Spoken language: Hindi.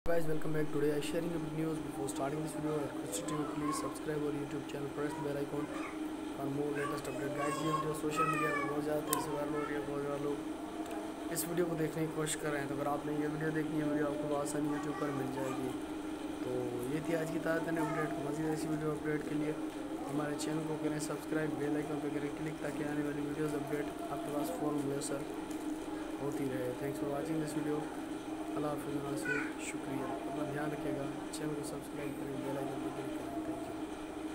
Guys, welcome back. Today I sharing a big news. Before starting this video, I request you please subscribe our YouTube channel, press the bell icon for more latest update. Guys, ये वीडियो सोशल मीडिया में बहुत ज़्यादा तेज़ी से वायरल हो रही है। बहुत ज़्यादा लोग इस वीडियो को देखने की कोशिश कर रहे हैं, तो अगर आपने ये वीडियो देखनी है, वीडियो आपको आसानी यूट्यूब पर मिल जाएगी। तो ये थी आज की ताज़ा अपडेट। मज़ीद ऐसी वीडियो अपडेट के लिए हमारे चैनल को करें सब्सक्राइब, बेल आइकन पर करें क्लिक, ताकि आने वाली वीडियोज़ अपडेट आपके पास फ़ौरन मुयसर होती रहे। Thanks for watching this video. अल्लाह हाफ़िज़। शुक्रिया। अपना ध्यान रखिएगा। चैनल को सब्सक्राइब करें, बेल आइकन पर क्लिक करें।